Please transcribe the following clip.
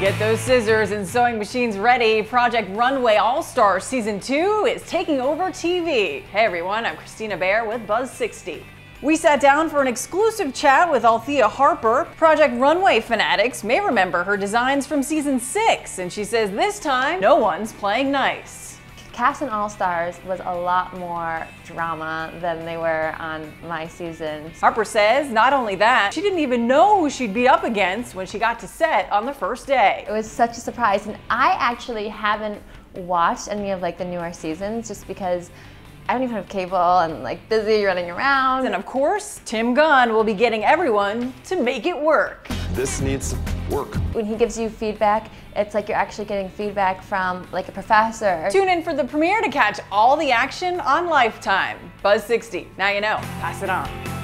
Get those scissors and sewing machines ready. Project Runway All Stars Season 2 is taking over TV. Hey everyone, I'm Kristina Behr with Buzz 60. We sat down for an exclusive chat with Althea Harper. Project Runway fanatics may remember her designs from Season 6, and she says this time, no one's playing nice. Contestant All Stars was a lot more drama than they were on my season. Harper says not only that, she didn't even know who she'd be up against when she got to set on the first day. It was such a surprise, and I actually haven't watched any of the newer seasons just because I don't even have cable and busy running around. And of course, Tim Gunn will be getting everyone to make it work. This needs to work. When he gives you feedback, it's like you're actually getting feedback from a professor. Tune in for the premiere to catch all the action on Lifetime. Buzz 60, now you know, pass it on.